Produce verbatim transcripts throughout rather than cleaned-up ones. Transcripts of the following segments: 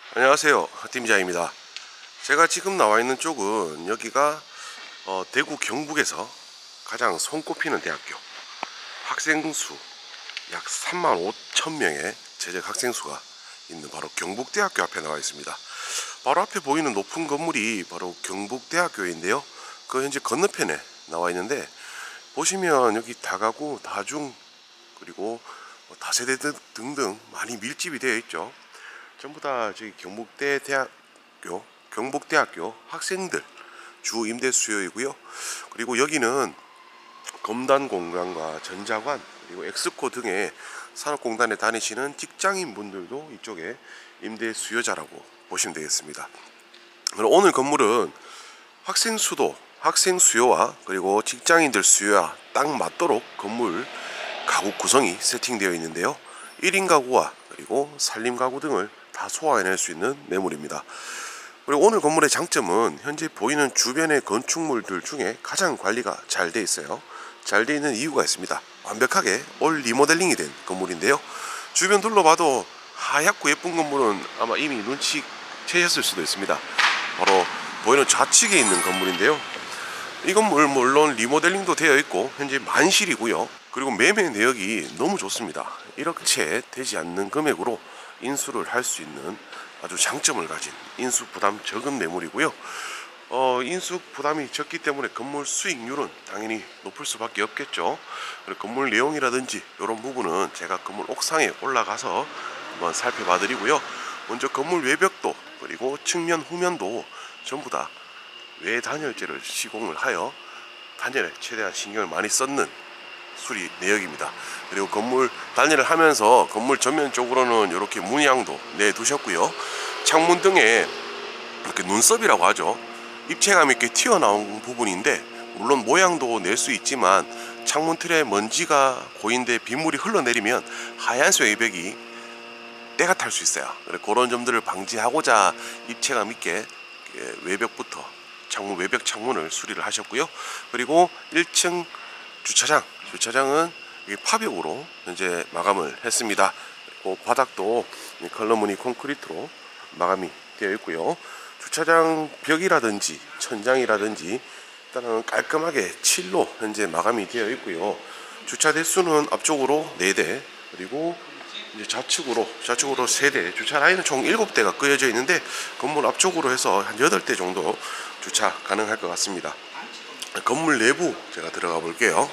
안녕하세요, 팀장입니다. 제가 지금 나와 있는 쪽은 여기가 어, 대구 경북에서 가장 손꼽히는 대학교, 학생 수 약 삼만 오천 명의 재적 학생 수가 있는 바로 경북대학교 앞에 나와 있습니다. 바로 앞에 보이는 높은 건물이 바로 경북대학교인데요. 그 현재 건너편에 나와 있는데, 보시면 여기 다가구, 다중, 그리고 다세대 등등 많이 밀집이 되어 있죠. 전부 다 저기 경북대 대학교, 경북대학교 학생들 주 임대 수요이고요. 그리고 여기는 검단 공단과 전자관, 그리고 엑스코 등의 산업공단에 다니시는 직장인 분들도 이쪽에 임대 수요자라고 보시면 되겠습니다. 오늘 건물은 학생 수도, 학생 수요와 그리고 직장인들 수요와 딱 맞도록 건물 가구 구성이 세팅되어 있는데요. 일 인 가구와 그리고 살림 가구 등을 다 소화해낼 수 있는 매물입니다. 그리고 오늘 건물의 장점은 현재 보이는 주변의 건축물들 중에 가장 관리가 잘 돼 있어요. 잘 돼 있는 이유가 있습니다. 완벽하게 올 리모델링이 된 건물인데요. 주변 둘러봐도 하얗고 예쁜 건물은 아마 이미 눈치채셨을 수도 있습니다. 바로 보이는 좌측에 있는 건물인데요. 이 건물 물론 리모델링도 되어 있고 현재 만실이고요. 그리고 매매 내역이 너무 좋습니다. 일억 채 되지 않는 금액으로 인수를 할 수 있는 아주 장점을 가진 인수 부담 적은 매물이고요. 어, 인수 부담이 적기 때문에 건물 수익률은 당연히 높을 수밖에 없겠죠. 그리고 건물 내용이라든지 이런 부분은 제가 건물 옥상에 올라가서 한번 살펴봐 드리고요. 먼저 건물 외벽도 그리고 측면 후면도 전부 다 외단열재를 시공을 하여 단열에 최대한 신경을 많이 썼는 수리 내역입니다. 그리고 건물 단열을 하면서 건물 전면 쪽으로는 이렇게 문양도 내두셨고요. 창문 등에 이렇게 눈썹이라고 하죠. 입체감 있게 튀어나온 부분인데, 물론 모양도 낼 수 있지만 창문 틀에 먼지가 고인데 빗물이 흘러내리면 하얀색 외벽이 때가 탈 수 있어요. 그런 점들을 방지하고자 입체감 있게 외벽부터 창문, 외벽 창문을 수리를 하셨고요. 그리고 일 층 주차장, 주차장은 파벽으로 현재 마감을 했습니다. 그리고 바닥도 컬러무늬 콘크리트로 마감이 되어 있고요. 주차장 벽이라든지 천장이라든지 일단은 깔끔하게 칠로 현재 마감이 되어 있고요. 주차 대수는 앞쪽으로 네 대, 그리고 이제 좌측으로 좌측으로 세 대, 주차 라인은 총 일곱 대가 끄여져 있는데 건물 앞쪽으로 해서 한 여덟 대 정도 주차 가능할 것 같습니다. 건물 내부 제가 들어가 볼게요.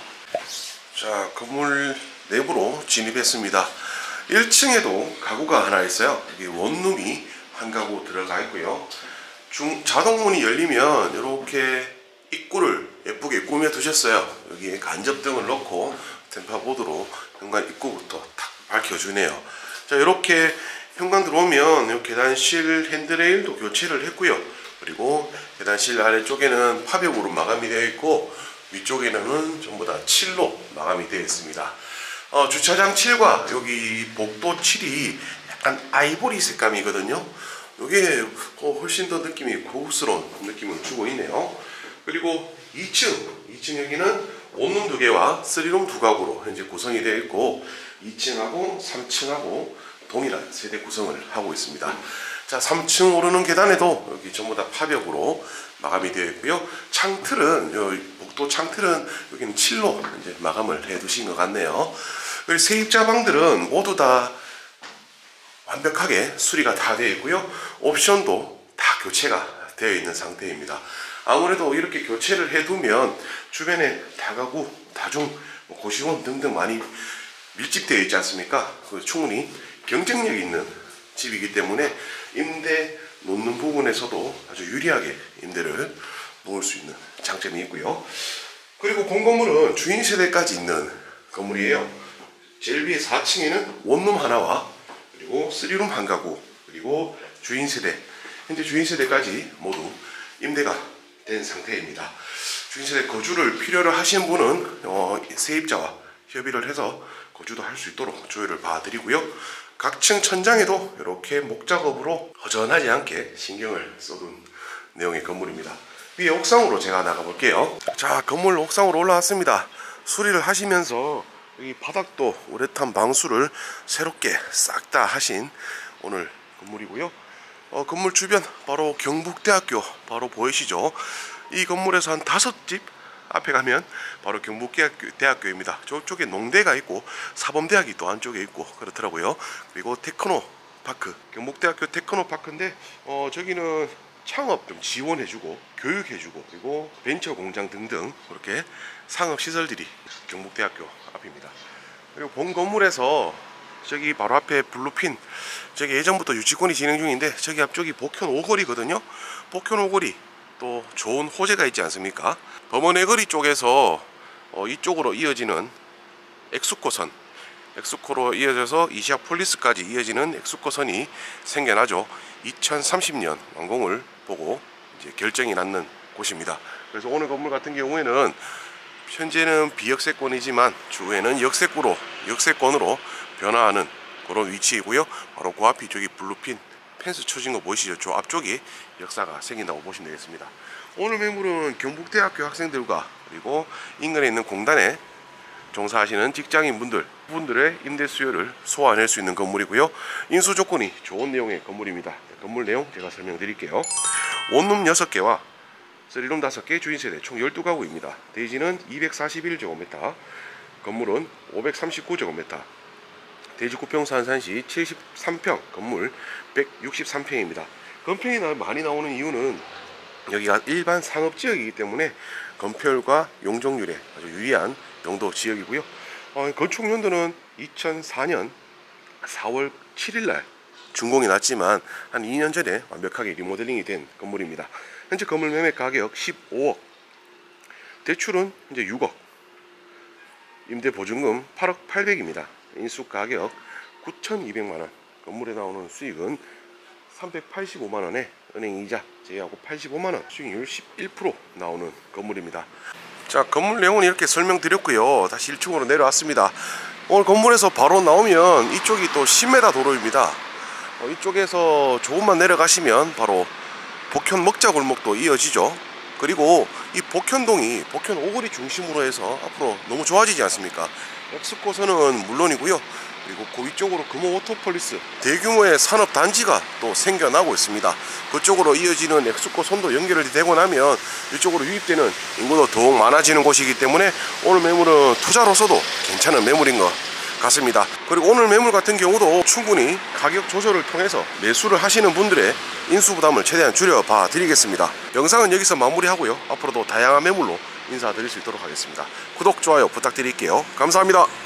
자, 건물 내부로 진입했습니다. 일 층에도 가구가 하나 있어요. 여기 원룸이 한 가구 들어가 있고요. 중 자동문이 열리면 이렇게 입구를 예쁘게 꾸며 두셨어요. 여기에 간접등을 넣고 템파보드로 현관 입구부터 탁 밝혀주네요. 자, 이렇게 현관 들어오면 이 계단실 핸드레일도 교체를 했고요. 그리고 계단실 아래쪽에는 파벽으로 마감이 되어 있고 위쪽에는 전부 다 칠로 마감이 되어 있습니다. 어, 주차장 칠과 여기 복도 칠이 약간 아이보리 색감이거든요. 이게 훨씬 더 느낌이 고급스러운 느낌을 주고 있네요. 그리고 이 층, 이 층 여기는 원룸 두 개와 쓰리룸 두 가구로 현재 구성이 되어 있고, 이 층하고 삼 층하고 동일한 세대 구성을 하고 있습니다. 자, 삼 층 오르는 계단에도 여기 전부 다 파벽으로 마감이 되어 있고요. 창틀은, 요 복도 창틀은 여기는 칠로 이제 마감을 해 두신 것 같네요. 그리고 세입자 방들은 모두 다 완벽하게 수리가 다 되어 있고요. 옵션도 다 교체가 되어 있는 상태입니다. 아무래도 이렇게 교체를 해두면 주변에 다가구, 다중, 고시원 등등 많이 밀집되어 있지 않습니까? 그 충분히 경쟁력 있는 집이기 때문에 임대 놓는 부분에서도 아주 유리하게 임대를 놓을 수 있는 장점이 있고요. 그리고 공건물은 주인 세대까지 있는 건물이에요. 제일 위에 사 층에는 원룸 하나와 그리고 쓰리룸 한 가구, 그리고 주인 세대, 현재 주인 세대까지 모두 임대가 된 상태입니다. 주인 세대 거주를 필요로 하시는 분은 어, 세입자와 협의를 해서 거주도 할 수 있도록 조율을 봐드리고요. 각 층 천장에도 이렇게 목작업으로 허전하지 않게 신경을 써둔 내용의 건물입니다. 위에 옥상으로 제가 나가 볼게요. 자, 건물 옥상으로 올라왔습니다. 수리를 하시면서 여기 바닥도 우레탄 방수를 새롭게 싹 다 하신 오늘 건물이고요. 어, 건물 주변 바로 경북대학교 바로 보이시죠? 이 건물에서 한 다섯 집 앞에 가면 바로 경북대학교 대학교입니다. 저쪽에 농대가 있고 사범대학이 또 안쪽에 있고 그렇더라고요. 그리고 테크노파크, 경북대학교 테크노파크인데 어, 저기는 창업 좀 지원해주고 교육해주고 그리고 벤처 공장 등등 그렇게 상업 시설들이 경북대학교 앞입니다. 그리고 본 건물에서 저기 바로 앞에 블루핀, 저기 예전부터 유치권이 진행 중인데 저기 앞쪽이 복현 오거리거든요. 복현 오거리 또 좋은 호재가 있지 않습니까? 범원해거리 쪽에서 어, 이쪽으로 이어지는 엑스코선, 엑스코로 이어져서 이시아폴리스까지 이어지는 엑스코선이 생겨나죠. 이천삼십 년 완공을 보고 이제 결정이 났는 곳입니다. 그래서 오늘 건물 같은 경우에는 현재는 비역세권이지만 추후에는 역세권으로 역세권으로 변화하는 그런 위치이고요. 바로 그 앞이 저기 블루핀 펜스 쳐진 거 보이시죠? 저 앞쪽이 역사가 생긴다고 보시면 되겠습니다. 오늘 매물은 경북대학교 학생들과 그리고 인근에 있는 공단에 종사하시는 직장인분들 분들의 임대 수요를 소화해낼 수 있는 건물이고요. 인수 조건이 좋은 내용의 건물입니다. 건물 내용 제가 설명드릴게요. 원룸 여섯 개와 쓰리룸 다섯 개, 주인세대 총 열두 가구입니다. 대지는 이백사십일 제곱미터, 건물은 오백삼십구 제곱미터, 대지 구평수 안산시 칠십삼 평, 건물 백육십삼 평입니다. 건평이 많이 나오는 이유는 여기가 일반 상업지역이기 때문에 건폐율과 용적률에 아주 유리한 용도 지역이고요. 어, 건축 연도는 이천사 년 사월 칠일날 준공이 났지만 한 이 년 전에 완벽하게 리모델링이 된 건물입니다. 현재 건물 매매 가격 십오억, 대출은 이제 육억, 임대 보증금 팔억 팔백입니다. 인수 가격 구천이백만 원, 건물에 나오는 수익은 삼백팔십오만 원에 은행 이자 제외하고 팔십오만 원, 수익률 십일 퍼센트 나오는 건물입니다. 자, 건물 내용은 이렇게 설명드렸고요. 다시 일 층으로 내려왔습니다. 오늘 건물에서 바로 나오면 이쪽이 또 십 미터 도로입니다. 어, 이쪽에서 조금만 내려가시면 바로 복현 먹자골목도 이어지죠. 그리고 이 복현동이 복현 오거리 중심으로 해서 앞으로 너무 좋아지지 않습니까? 엑스코선은 물론이고요. 그리고 그 위쪽으로 금호오토폴리스 대규모의 산업단지가 또 생겨나고 있습니다. 그쪽으로 이어지는 엑스코선도 연결이 되고 나면 이쪽으로 유입되는 인구도 더욱 많아지는 곳이기 때문에 오늘 매물은 투자로서도 괜찮은 매물인 것 같습니다. 그리고 오늘 매물 같은 경우도 충분히 가격 조절을 통해서 매수를 하시는 분들의 인수부담을 최대한 줄여봐 드리겠습니다. 영상은 여기서 마무리하고요. 앞으로도 다양한 매물로 인사드릴 수 있도록 하겠습니다. 구독, 좋아요 부탁드릴게요. 감사합니다.